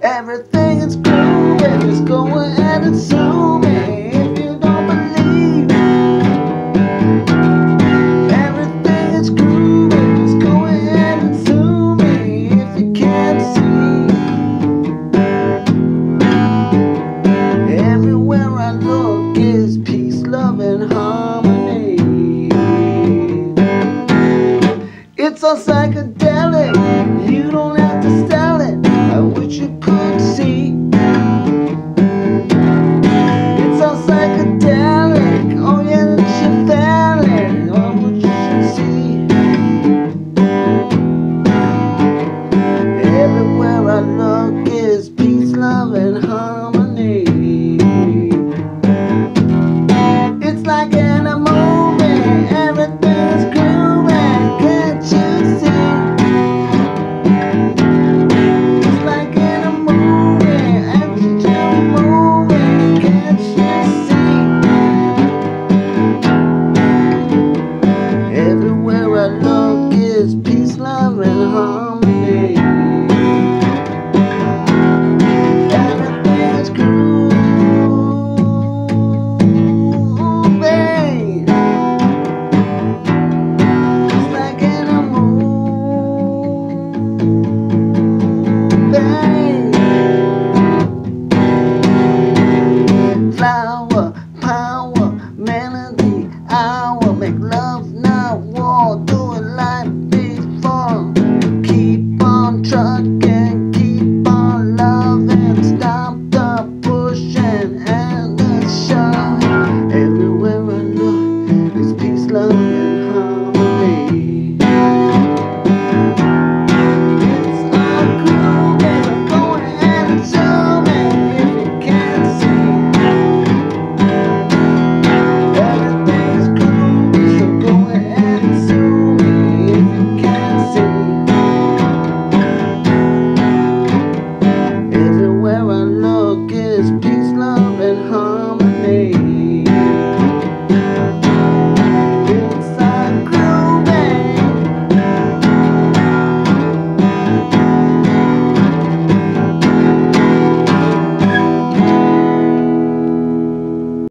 Everything is groovy, just go ahead and sue me if you don't believe. Everything is groovy, just go ahead and sue me if you can't see. Everywhere I look is peace, love, and harmony. It's all psychedelic, you don't have to sell it, I wish you could see. It's all psychedelic, oh yeah, it's shit-thalic, oh what you should see. Everywhere I look is peace.